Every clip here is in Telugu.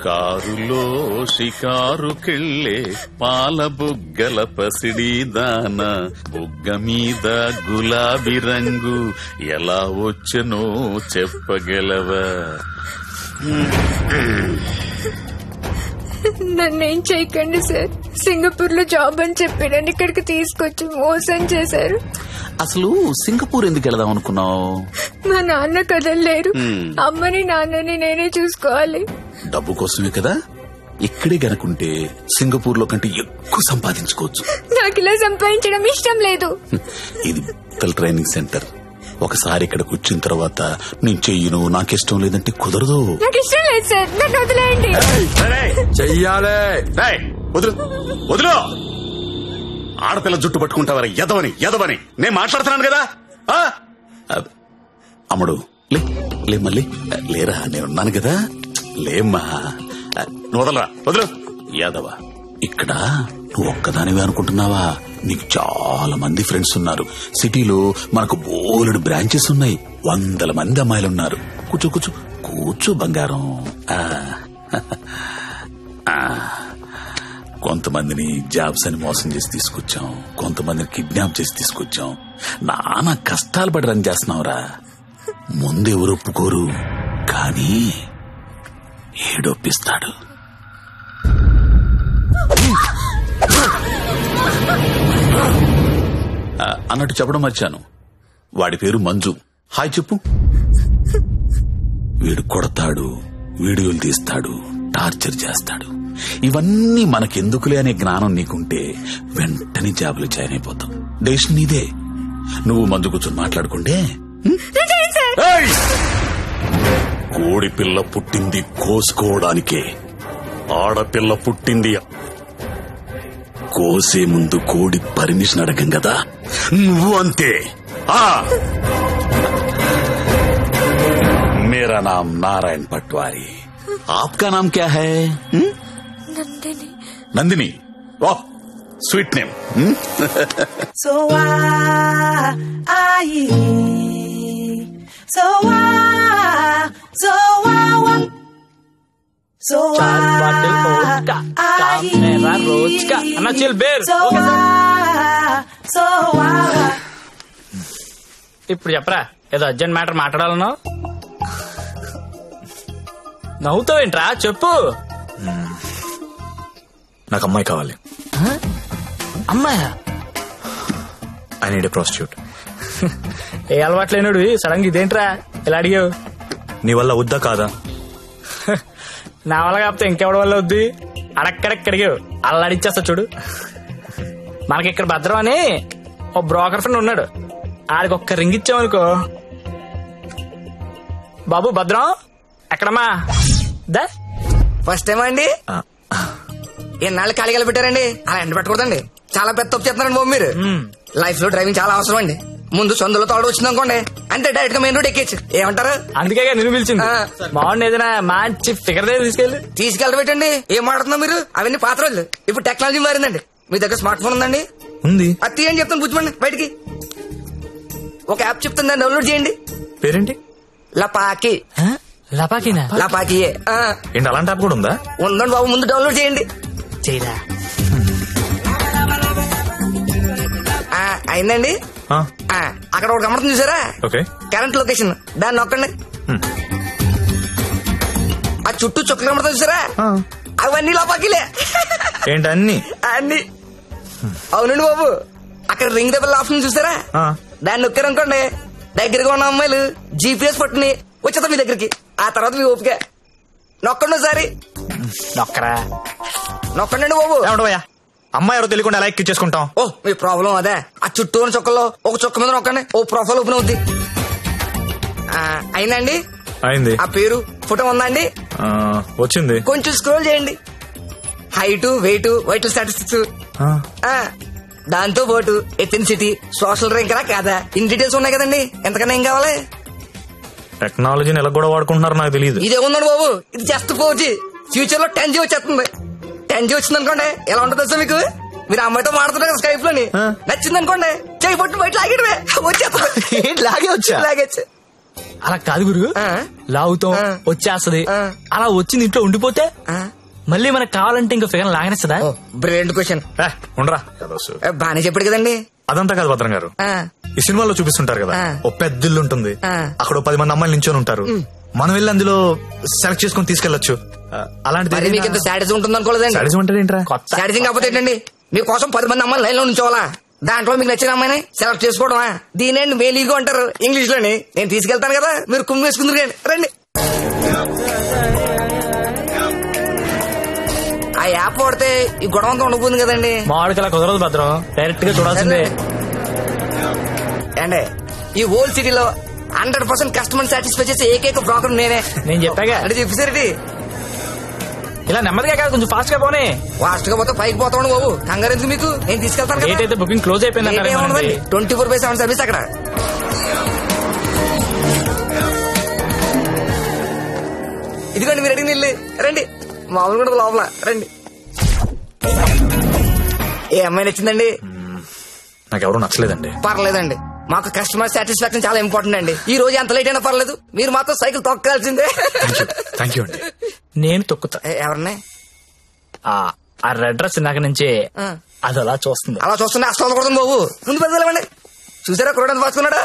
కారులో షికారుకెళ్ళే పాల బుగ్గల పసిడి దాన బుగ్గ మీద గులాబీ రంగు ఎలా వచ్చనో చెప్పగలవా? నన్నేం చేయకండి సార్. సింగపూర్ లో జాబ్ అని చెప్పాడని ఇక్కడికి తీసుకొచ్చి మోసం చేశారు. అసలు సింగపూర్ ఎందుకు వెళదాం అనుకున్నావు? మా నాన్న కదలలేరు. అమ్మని నాన్నని నేనే చూసుకోవాలి. డబ్బు కోసమే కదా. ఇక్కడే గనుకుంటే సింగపూర్ లో కంటే ఎక్కువ సంపాదించుకోవచ్చు. నాకు ఇలా సంపాదించడం ఇష్టం లేదు. ఇది ట్రైనింగ్ సెంటర్. ఒకసారి ఇక్కడికి వచ్చిన తర్వాత నేను చెయ్యను, నాకిష్టం లేదంటే కుదరదు. నాకు ఇష్టం లేదు సార్, నన్ను వదిలేయండి. చెయ్యాలే. వదులు వదులు. ఆడపిల్ల జుట్టు పట్టుకుంటావరా ఎదవని నేను మాట్లాడుతున్నాను కదా. అమ్ముడు లే మళ్ళీ లేరా, నేనున్నాను కదా. లేమ్మా, వదలరా, వదులు. యాదవ, ఇక్కడ నువ్వు ఒక్కదానివే అనుకుంటున్నావా? నీకు చాలా మంది ఫ్రెండ్స్ ఉన్నారు. సిటీలో మనకు బోలెడు బ్రాంచెస్ ఉన్నాయి. 100 మంది అమ్మాయిలున్నారు. కూర్చో కూర్చో కూర్చో బంగారం. కొంతమందిని జాబ్స్ అని మోసం చేసి తీసుకొచ్చాం, కొంతమందిని కిడ్నాప్ చేసి తీసుకొచ్చాం. నానా కష్టాలు పడి రన్ చేస్తున్నావురా. ముందెవరు ఒప్పుకోరు, కానీ ఏడొప్పిస్తాడు. అన్నట్టు చెప్పడం మర్చాను, వాడి పేరు మంజు. హాయ్ చెప్పు. వీడు కొడతాడు, వీడియోలు తీస్తాడు, టార్చర్ చేస్తాడు. ఇవన్నీ మనకెందుకులే అనే జ్ఞానం నీకుంటే వెంటనే జాబులు జాయిన్ అయిపోతాం. డెసిషన్ నీదే. నువ్వు మందు కూర్చొని మాట్లాడుకుంటే. కోడి పిల్ల పుట్టింది కోసుకోవడానికే, ఆడపిల్ల పుట్టింది కోసే ముందు కోడి పర్మిషన్ అడగం కదా. నువ్వు అంతే. मेरा नाम नारायण पटवारी, आपका नाम क्या है? నందిని. नंदिनी, वाह स्वीट नेम. So ఇప్పుడు చెప్పరా, ఏదో అర్జెంట్ మ్యాటర్ మాట్లాడాలనో. నవ్వుతావేంట్రా, చెప్పు. నాకు అమ్మాయి కావాలి. అమ్మాయా? I need a prostitute. ఏ అలవాట్లేనుడు సడన్ గా ఇదేంట్రా ఇలా అడిగావు? నీ వల్ల వద్దా కాదా? నా వల్ల కాకపోతే ఇంకెవడి వల్ల వద్దు. అడక్కడక్కడిగావు, అల్లాడిచ్చేస్తా చూడు. మనకి ఇక్కడ భద్రం అని ఓ బ్రోకర్ ఫ్రెండ్ ఉన్నాడు. ఆడికి ఒక్క రింగ్ ఇచ్చామనుకో. బాబు భద్రం ఎక్కడమ్మా? దా ఫస్ట్ టైం అండి. ఎన్నాళ్ళు ఖాళీగా పెట్టారండి, అలా ఎండ పెట్టకూడదండి. చాలా పెద్ద తప్పు చేస్తున్నారండి బాబు మీరు. లైఫ్ లో డ్రైవింగ్ చాలా అవసరం అండి. ముందు సొందులో తోడు వచ్చింది అనుకోండి, అంతే డైరెక్ట్ గా మెయిన్ రోడ్ ఎక్కేచ్చు. ఏమంటారు? అందుకే నేను పిలిచింది. బాగుంది, ఏదైనా మంచి ఫిగర్ దగ్గర తీసుకెళ్ళబెట్టండి. ఏం మాట్లాడుతున్నా మీరు? అవన్నీ పాత రోజులు. ఇప్పుడు టెక్నాలజీ మారిందండి. మీ దగ్గర స్మార్ట్ ఫోన్ ఉందండి? ఉంది. అది తీయండి, చెప్తాను కూర్చోండి. బయటికి ఒక యాప్ చెప్తాను, దాన్ని డౌన్లోడ్ చేయండి. పేరేంటి? లపాకి. లపాకినా? లపాకియే. ఏంటి అలాంటి యాప్ కూడా ఉందా? ఉందండి బాబు, ముందు డౌన్లోడ్ చేయండి. చేయరా? అయిందండి. అక్కడ ఒక గమనం చూసారా? కరెంట్ లొకేషన్, దాన్ని నొక్కండి. ఆ చుట్టూ చుక్కలు గమనం చూసారా? అవన్నీ లపాకిలే. ఏంటి అన్ని? అన్ని. అవునండి బాబు, అక్కడ రింగ్ ద బెల్ ఆప్షన్ చూసారా? దాన్ని నొక్కారనుకోండి, దగ్గరగా ఉన్న అమ్మాయిలు జీపీఎస్ పట్టుని వచ్చేద్దాం మీ దగ్గరికి. ఆ తర్వాత మీ ఓపిక. నొక్కండి ఒకసారి. నొక్కరా? నొక్కండి బాబు. అమ్మాయి ఎవరో తెలియకుండా ఎలా ఎక్కించేసుకుంటాం? ఓ మీ ప్రాబ్లం అదే. ఆ చుట్టూ ఉన్న చుక్కల్లో ఒక చుక్క మీద నొక్కండి, ఓ ప్రొఫైల్ ఓపెన్ అవుద్ది. అయిందండి? అయింది. ఆ పేరు ఫోటో ఉందండి? వచ్చింది. కొంచెం స్క్రోల్ చేయండి. హైట్, వెయిట్, వైటల్ స్టాటిస్టిక్స్, దాంతో పాటు ఎథెన్సిటీ, సోషల్ ర్యాంక్ రా కాదా, ఇన్ డీటెయిల్స్ ఉన్నాయి కదండి. ఎంతకన్నా ఏం కావాలి? టెక్నాలజీని ఎలా కూడా వాడుకుంటున్నారు నాకు తెలియదు. ఇదే ఉందండి బాబు, ఇది జస్ట్ 4G. ఫ్యూచర్ లో 10G వచ్చేస్తుంది. 10G వచ్చింది అనుకోండి, ఎలా ఉంటుంది సార్ మీకు? మీరు అమ్మాయితో మాడుతున్నారు కదా స్కైప్ లోని, నచ్చింది అనుకోండి, చేయి పట్టు బయట లాగేయడమే, వచ్చేస్తుంది. లాగే వచ్చా? లాగేచ్చు. అలా కాదు గురు, లాగుతాం వచ్చేస్తది, అలా వచ్చింది ఇంట్లో ఉండిపోతే మళ్ళీ మనకు కావాలంటే ఇంకా ఫిగర్ లాగనేస్తుందా? Brilliant question. ఉండరా బానే చెప్పాడు కదండి. అదంతా కాదు భద్రం గారు, ఈ సినిమాలో చూపిస్తుంటారు కదా ఓ పెద్ద ఇల్లు ఉంటుంది, అక్కడ 10 మంది అమ్మాయిలు నించొని ఉంటారు, మనం వెళ్ళి అందులో సెలెక్ట్ చేసుకుని తీసుకెళ్లొచ్చు. అలాంటిది మీకు ఎంత సాడిజం ఉంటుంది అనుకోలేదండి. సాడిజం అంటే ఏంట్రా? సాడిజం కాకపోతే ఏంటండి, మీకోసం 10 మంది అమ్మాయిలు లైన్ లో ఉంచోవాలా, దాంట్లో మీకు నచ్చిన అమ్మాయిని సెలెక్ట్ చేసుకోవడమా? దీనేండి మేలీగో అంటారు ఇంగ్లీష్ లోని. నేను తీసుకెళ్తాను కదా, మీరు కుమ్మి వేసుకుందరు రండి. ఆ యాప్ వాడితే ఈ గొడవ అంతా ఉండబోతుంది కదండి. మామిడికలా కుదరదు భద్రం, డైరెక్ట్ గా చూడాల్సిందే. అండి ఈ హోల్ సిటీలో 100% కస్టమర్ సాటిస్ఫై చేసే ఏకైక బ్రోకర్ నేనే. నేను చెప్పాగా అంటే చెప్పేసరికి ఇలా నెమ్మదిగా కాదు, కొంచెం ఫాస్ట్ గా పోనీ. ఫాస్ట్ గా పోతే పైకి పోతాను బాబు, కంగారు ఎందుకు మీకు, నేను తీసుకెళ్తాను కదా. అయితే బుకింగ్ క్లోజ్ అయిపోయింది 24/7 సర్వీస్ అక్కడ. ఇదిగోండి మీరు అడిగిన ఇల్లు, రండి. మామూలు కూడా లోపల రండి. ఏ అమ్మాయి నచ్చిందండి? నాకెవరూ నచ్చలేదండి. పర్లేదండి, మాకు కస్టమర్ సాటిస్ఫాక్షన్ చాలా ఇంపార్టెంట్ అండి. ఈ రోజు ఎంత లేట్ అయినా పర్లేదు, మీరు మాత్రం సైకిల్ తొక్కాల్సిందే. థ్యాంక్ యూ అండి. నేను తొక్కుతా. ఎవరిని? ఆ రెడ్ డ్రెస్ నాకు నుంచి అది అలా చూస్తుంది. అలా చూస్తుంటే అస్తం కొడుతుంది బాబు, ముందు పెద్దలేమండి. చూసారా కురడానికి పాసుకున్నాడా?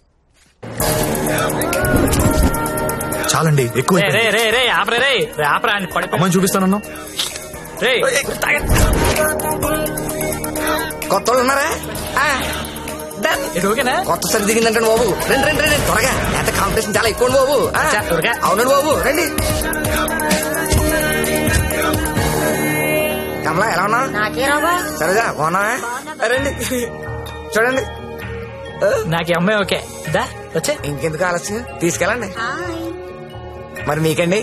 చాలండి, ఎక్కువ అమ్మాయిని చూపిస్తానన్నా. కొత్త వాళ్ళు ఉన్నారా? కొత్త సరి దిగిందంటే బాబు, రండి రండి రండి త్వరగా, ఎంత కాంపిటీషన్ చాలా ఎక్కువ బాబు. అవునండి బాబు, రండి. కమలా ఎలా ఉన్నా? సరేగా బాగున్నా? రండి చూడండి. నాకు అమ్మాయి ఓకే, వచ్చే ఇంకెందుకు ఆలస్యం, తీసుకెళ్ళండి. మరి మీకండి?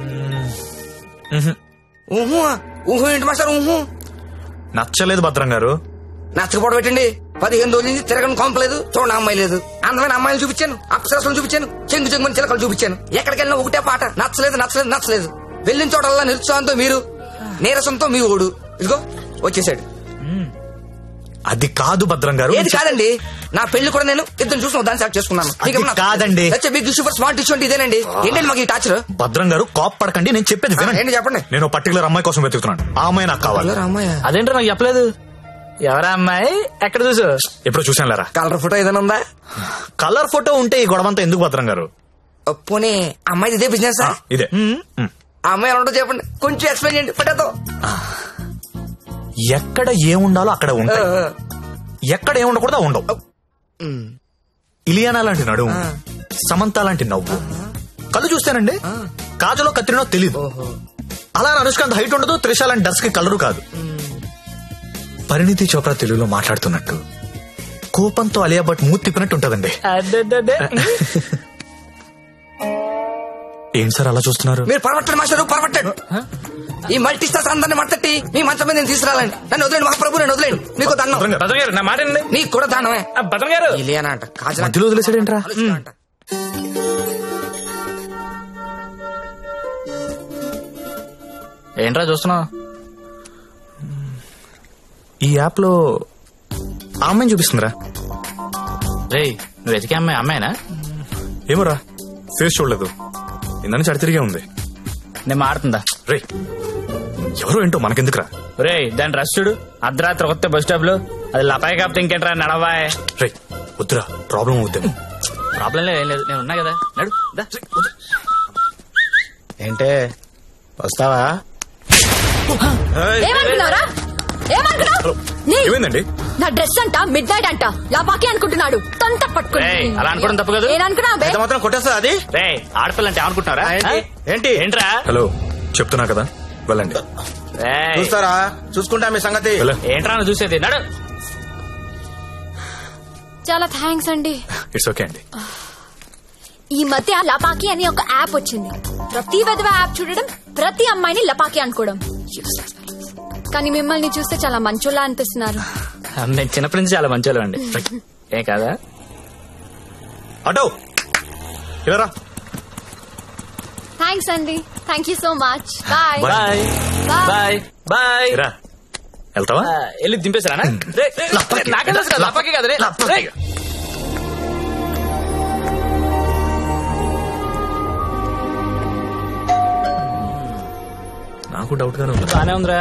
ఊహు ఊహు ఏంటి మాస్టర్? ఊహు నచ్చలేదు భద్రం గారు. నచ్చకపోవడం పెట్టండి. 15 రోజుల నుంచి తిరగని కొంపలేదు, చూడండి అమ్మాయి లేదు. అందమైన అమ్మాయిలు చూపించాను, అప్సరసలు చూపించాను, చెంగు చెంగుని చిలకలు చూపించాను. ఎక్కడికి వెళ్ళినా ఒకటే పాట, నచ్చలేదు నచ్చలేదు నచ్చలేదు. వెళ్ళిన చోటల్లా నిరుత్సాహంతో మీరు, నీరసంతో మీ ఓడు. ఇదిగో వచ్చేసాడు. అది కాదు భద్రం గారు. ఏది కాదండి, నా పెళ్లి కూడా నేను ఇద్దరు చూసిన దాన్ని సెలెక్ట్ చేసుకున్నాను. కాదండి, బిగ్ సూపర్ స్మార్ట్ ఇష్యూ అంటే ఇదేనండి. ఏంటండి మాకు ఈ టాచర్? భద్రం గారు కోప్ పడకండి, నేను చెప్పేది ఏంటి చెప్పండి. నేను పర్టికులర్ అమ్మాయి కోసం వెతుకుతున్నాను, ఆ అమ్మాయి నాకు కావాలి. అదేంటో నాకు చెప్పలేదు. ఎవరా అమ్మాయి? ఎక్కడ చూసు? ఎప్పుడు చూసాను లేరా. కలర్ ఫోటో ఏదైనా ఉందా? కలర్ ఫోటో ఉంటే ఈ గొడవంతా ఎందుకు భద్రం గారు? పోనీ అమ్మాయి ఇదే బిజినెస్? ఇదే. ఆ అమ్మాయి ఎలా ఉంటుందో చెప్పండి, కొంచెం ఎక్స్ప్లెయిన్ చేయండి. పట్టేతో ఎక్కడ ఏముండాలో అక్కడ ఉంటాయి, ఎక్కడ ఏముండకూడదు ఉండవు. ఇలియానా లాంటి నడుము, సమంత లాంటి నవ్వు, కళ్ళు చూస్తానండి కాజలో కత్తిరినో తెలీదు. అలా అనుష్కాంత్ హైట్ ఉండదు, త్రిష లాంటి డస్ కి కలరు కాదు. పరిణితి చోప్రా తెలుగులో మాట్లాడుతున్నట్టు, కోపంతో అలియా భట్ మూతి తిప్పినట్టు ఉంటదండి. ఏం సార్ అలా చూస్తున్నారు? మీరు పరమట్టండి మాస్టర్, పరమట్టండి. ఈ మల్టీ స్టార్స్ అందరిని మట్టట్టి మీ మంచం మీద నేను తీసుకురాలండి. నన్ను వదిలేండి మహాప్రభు, నేను వదిలేండి. మీకు దండం. నా మాట నీకు కూడా దండమే. భద్రం గారు ఇలియానా అంట, కాజల్ మధ్యలో వదిలేసాడేంట్రా? ఏంట్రా చూస్తున్నావు? ఈ యాప్ లో ఆ అమ్మాయిని చూపిస్తుందిరా. రేయ్ నువ్వు వెతికే అమ్మాయి అమ్మాయినా? ఏమోరా, ఫేస్ చూడలేదు, ఇందని చడి తిరిగే ఉంది. నేను మాడుతుందా? రే ఎవరో ఏంటో మనకెందుకురా. రే దాని డ్రెస్ చూడు, అర్ధరాత్రి కొత్త బస్ స్టాప్ లో, అది లపాయి కాపుతే ఇంకేంట్రా నడవాయ్. రే వద్దురా, ప్రాబ్లం అవుద్దేమో. ప్రాబ్లం లేదు, ఏం లేదు, నేను ఉన్నా కదా, నడు. ఏంటే వస్తావా? ఏమైందండి? నా డ్రెస్ అంట మిడ్ నైట్ అంట లాపాకి అనుకుంటున్నాడు. తొంత పట్టుకుని అలా అనుకోవడం తప్పు కదా. నేననుకున్నా మాత్రం కొట్టేస్తా అది. రే ఆడపిల్ల అంటే అనుకుంటున్నారా? ఏంటి ఏంట్రా? హలో చెప్తున్నా కదా, వెళ్ళండి. చూస్తారా, చూసుకుంటా మీ సంగతి. ఏంట్రా నువ్వు చూసేది, నడు. చాలా థ్యాంక్స్ అండి. ఇట్స్ ఓకే అండి. ఈ మధ్య లపాకి అని ఒక యాప్ వచ్చింది. ప్రతి విధవ యాప్ చూడడం, ప్రతి అమ్మాయిని లపాకి అనుకోవడం. కానీ మిమ్మల్ని చూస్తే చాలా మంచోళ్ళ అనిపిస్తున్నారు. నేను చిన్నప్పటి నుంచి చాలా మంచోళ్ళు అండి. ఏ కాదా? అటో ఇలా థ్యాంక్స్ అండి, thank you so much. Bye bye bye bye. రా వెళ్తావా? వెళ్ళి దింపేసారా? నాకే తెలుసు కదా, లపాకి కదా. నాకు డౌట్ గానే ఉంది. బానే ఉందిరా.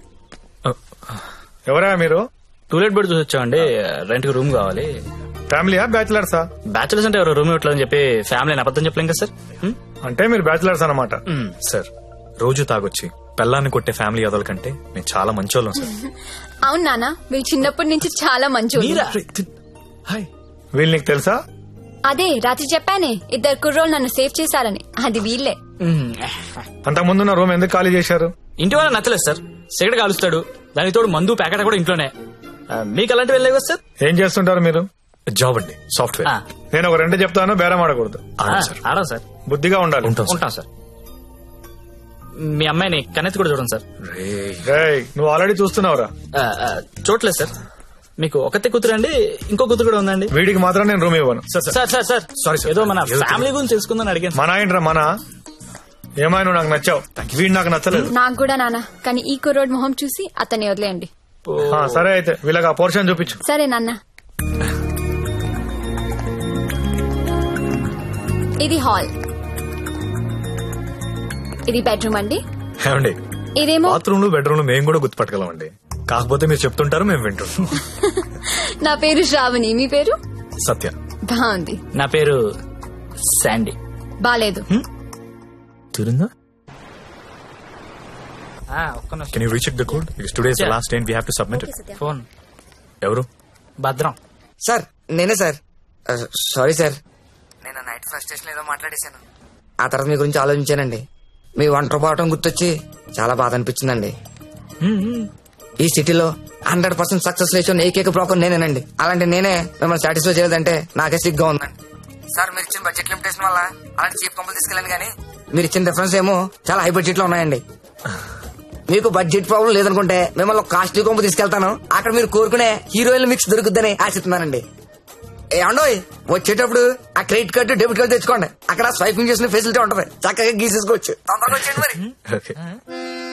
ఎవరా మీరు? టూలెట్ బెడ్ చూసి వచ్చామండి. రెంట్ కి రూమ్ కావాలి. ఫ్యామిలీయా బ్యాచులర్సా? బ్యాచులర్స్ అంటే ఎవరు రూమ్ ఇవ్వట్లేదని చెప్పి ఫ్యామిలీ అబద్ధం చెప్పలేం కదా సార్. అంటే మీరు బ్యాచులర్స్ అన్నమాట. సార్ రోజు తాగొచ్చి పెళ్ళాన్ని కొట్టే ఫ్యామిలీ అదల కంటే మేము చాలా మంచోళ్ళం సార్. అవును నాన్న, మీరు చిన్నప్పటి నుంచి చాలా మంచి. హాయ్, వీళ్ళు నీకు తెలుసా? అదే రాత్రి చెప్పానే, 2 కుర్రోళ్ళు నన్ను సేవ్ చేశారని. అది వీళ్ళే. అంతకు ముందున్న రూమ్ ఎందుకు ఖాళీ చేశారు? ఇంటి వాళ్ళ నచ్చలేదు సార్. సిగరెట్ కాలుస్తాడు, దానికి తోడు మందు ప్యాకెట్ కూడా ఇంట్లోనే. మీకు అలాంటివి వెళ్ళలేవు కదా సార్. ఏం చేస్తుంటారు మీరు? జాబ్ అండి, సాఫ్ట్వేర్. నేను ఒక 2 చెప్తాను, బేరం ఆడకూడదు. ఆడం సార్. బుద్ధిగా ఉండాలి. ఉంటాం సార్. మీ అమ్మాయిని కన్నెత్తి కూడా చూడండి సార్. రేయ్, నువ్వు ఆల్రెడీ చూస్తున్నావురా? చూడలేదు సార్. మీకు ఒకతే కూతురు అండి, ఇంకో కూతురు కూడా ఉందండి. వీడికి మాత్రం నేను రూమ్ ఇవ్వను. సార్ సారీ, ఏదో మన ఫ్యామిలీ గురించి తెలుసుకుందని అడిగాను. మన ఏంట్రా మన? ఏమైనా నువ్వు నాకు నచ్చావు, వీడు నాకు నచ్చలేదు. నాకు కూడా నాన్న, కానీ ఈ కుర్రోడ్ మొహం చూసి అతన్ని వదిలేయండి. సరే అయితే వీళ్ళకి ఆ పోర్షన్ చూపించు. సరే నాన్న. ఇది హాల్, ఇది బెడ్రూమ్ అండి. ఏమండి, ఇదేమో బాత్రూమ్ లో బెడ్రూమ్ లో మేము కూడా గుర్తుపట్టగలం అండి. కాకపోతే మీరు చెప్తుంటారు, మేము వింటుంటాం. నా పేరు శ్రావణి, మీ పేరు? సత్య. బాగుంది. నా పేరు శాండీ. బాలేదు. తిరుందా? ఒక్క నిమిషం. Can you recheck the code? Because today is the last day and we have to submit it. Phone. ఎవరు? భద్రం. సార్ నేనే సార్. సారీ సార్, నేను నైట్ ఫ్రస్ట్రేషన్ ఏదో మాట్లాడేశాను. ఆ తర్వాత మీ గురించి ఆలోచించానండి. మీ ఒంటరి పోవటం గుర్తొచ్చి చాలా బాధ అనిపించిందండి. ఈ సిటీలో 100% సక్సెస్ లేచిన ఏకైక బ్రోకర్ నేనేనండి. అలాంటి నేనే మిమ్మల్ని సాటిస్ఫై చేయలేదంటే నాకే సిగ్గా ఉందండి. సార్ మీరు ఇచ్చిన బడ్జెట్ లిమిటేషన్ వల్ల అలాంటి చీప్ కంపెనీ తీసుకెళ్ళండి, కానీ మీరు ఇచ్చిన డిఫరెన్స్ ఏమో చాలా హై బడ్జెట్ లో ఉన్నాయండి. మీకు బడ్జెట్ ప్రాబ్లం లేదనుకుంటే మిమ్మల్ని కాస్ట్లీ కొంపు తీసుకెళ్తాను. అక్కడ మీరు కోరుకునే హీరోయిన్ మిక్స్ దొరుకుద్దని ఆశిస్తున్నానండి. ఏమండోయ్, వచ్చేటప్పుడు ఆ క్రెడిట్ కార్డు డెబిట్ కార్డు తెచ్చుకోండి. అక్కడ స్వైపింగ్ చేసిన ఫెసిలిటీ ఉంటది, చక్కగా గీసేసుకోవచ్చు. తొందరగా వచ్చేయండి మరి.